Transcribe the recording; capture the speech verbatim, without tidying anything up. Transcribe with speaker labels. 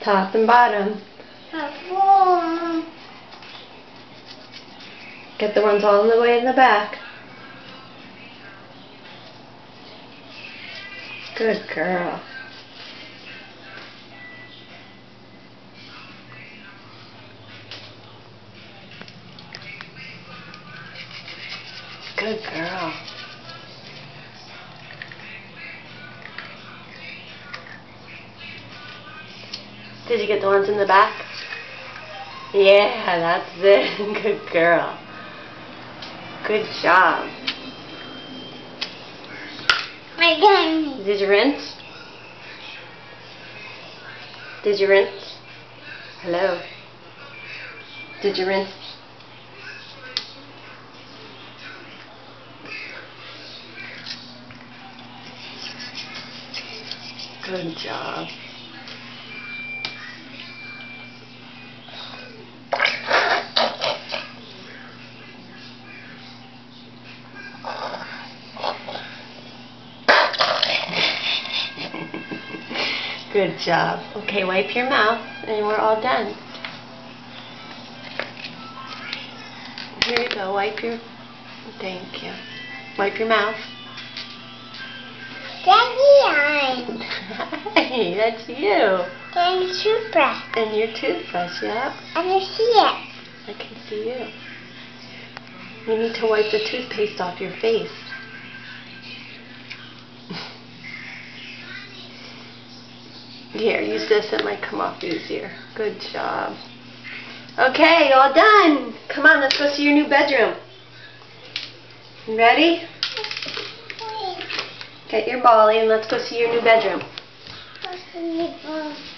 Speaker 1: Top and bottom. Get the ones all the way in the back. Good girl. Good girl. Did you get the ones in the back? Yeah, that's it. Good girl. Good job.
Speaker 2: Again.
Speaker 1: Did you rinse? Did you rinse? Hello? Did you rinse? Good job. Good job. Okay, wipe your mouth and we're all done. Here you go, wipe your... Thank you. Wipe your mouth.
Speaker 2: Daddy,
Speaker 1: Hey, that's you.
Speaker 2: and toothbrush.
Speaker 1: And your toothbrush, yeah.
Speaker 2: I can see it.
Speaker 1: I can see you. You need to wipe the toothpaste off your face. Here, use this, it might come off easier. Good job. Okay, all done. Come on, let's go see your new bedroom. You ready? Get your ball and let's go see your new bedroom.